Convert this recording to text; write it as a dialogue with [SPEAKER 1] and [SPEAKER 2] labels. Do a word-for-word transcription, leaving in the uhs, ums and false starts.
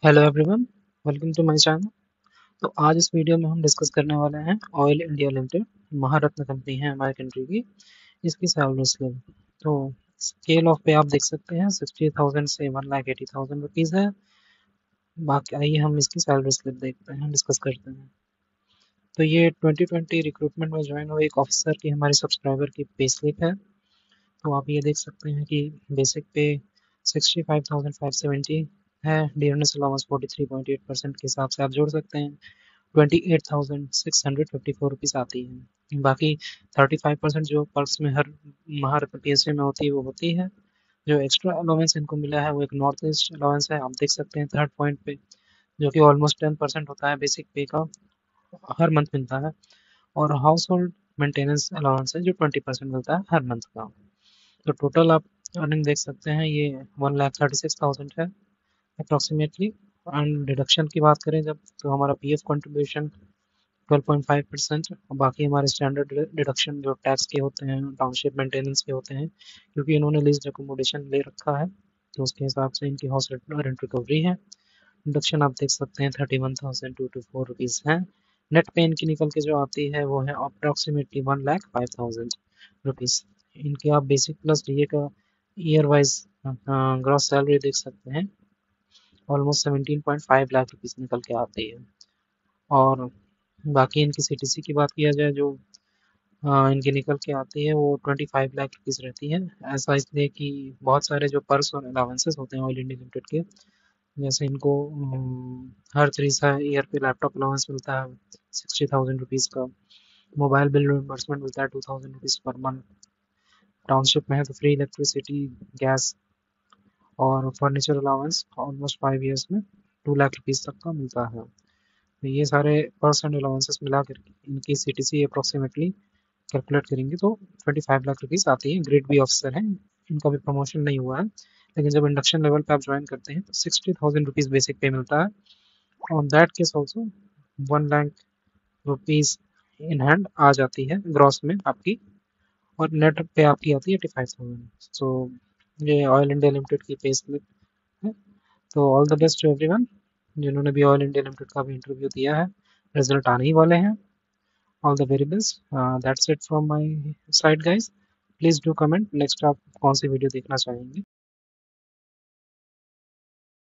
[SPEAKER 1] Hello everyone, welcome to my channel. तो आज इस वीडियो में हम डिस्कस करने वाले हैं ऑयल इंडिया लिमिटेड, महारत्न कंपनी है हमारी कंट्री की। इसकी सैलरी स्लिप तो स्केल ऑफ पे आप देख सकते हैं सिक्सटी थाउजेंड से one lakh eighty thousand rupees है। बाकी आइए हम इसकी सैलरी स्लिप देखते हैं, डिस्कस करते हैं। तो ये ट्वेंटी ट्वेंटी रिक्रूटमेंट में ज्वाइन हुए एक ऑफिसर की हमारी सब्सक्राइबर की पे स्लिप है। तो आप ये देख सकते हैं कि basic pay sixty five thousand five seventy है, dearness allowance forty three point eight percent के हिसाब से आप जोड़ सकते हैं, twenty eight thousand six hundred fifty four rupees आती है। बाकी थर्टी फाइव परसेंट जो पर्क्स में हर महारत्न पीएसयू में होती है वो होती है। जो एक्स्ट्रा अलाउंस इनको मिला है वो एक नॉर्थ ईस्ट अलाउंस है, आप देख सकते हैं थर्ड पॉइंट पे, जो कि ऑलमोस्ट टेन परसेंट होता है बेसिक पे का, हर मंथ मिलता है। और हाउस होल्ड मेंटेनेंस अलाउंस है जो ट्वेंटी परसेंट मिलता है हर मंथ का। तो टोटल आप अर्निंग देख सकते हैं ये one lakh thirty six thousand है अप्रॉक्सीमेटली। एंड डिडक्शन की बात करें जब, तो हमारा PF contribution twelve point five percent, बाकी हमारे स्टैंडर्ड डिडक्शन जो टैक्स के होते हैं, टाउनशिप मेंटेनेंस के होते हैं, क्योंकि इन्होंने लीज एकोमोडेशन ले रखा है तो उसके हिसाब से इनकी हाउस रेंट रिकवरी है। डिडक्शन आप देख सकते हैं thirty one thousand two two four rupees है। नेट पे इनकी निकल के जो आती है वो है approximately one lakh five thousand rupees. इनके आप बेसिक प्लस डीए का ईयर वाइज ग्रॉस सैलरी देख सकते हैं, almost seventeen point five lakh rupees निकल के आती है। और बाकी इनकी सीटीसी की बात किया जाए जो अ, इनकी निकल के आती है वो ट्वेंटी फाइव लाख रुपीज़ रहती है। ऐसा इसलिए कि बहुत सारे जो पर्स और अलाउंसेस होते हैं ऑयल इंडिया लिमिटेड के, जैसे इनको अम, हर तीसरा ईयर पे लैपटॉप अलाउंस मिलता है सिक्सटी थाउजेंड रुपीज़ का, मोबाइल बिल रिम्बर्समेंट मिलता है two thousand rupees per month, township में है तो फ्री इलेक्ट्रिसिटी, गैस और furniture allowance almost five years में टू लाख रुपीज़ तक का मिलता है। तो ये सारे पर्स एंड अलाउंसेस मिला करके इनकी C T C approximately calculate करेंगे तो ट्वेंटी फाइव लाख रुपीज़ आती है। ग्रेड बी ऑफिसर हैं, इनका भी प्रमोशन नहीं हुआ है, लेकिन जब इंडक्शन लेवल पे आप ज्वाइन करते हैं तो sixty thousand rupees basic pay मिलता है। On that case also one lakh rupees in hand आ जाती है ग्रॉस में आपकी, और नेट पे आपकी आती है एटी फाइव थाउजेंड। सो ये ऑयल इंडिया लिमिटेड की पे स्लिप है। तो all the best to everyone जिन्होंने भी ऑयल इंडिया लिमिटेड का भी इंटरव्यू दिया है, रिजल्ट आने ही वाले हैं। All the very best, that's it from my side guys. Please do comment next आप कौन सी वीडियो देखना चाहेंगे।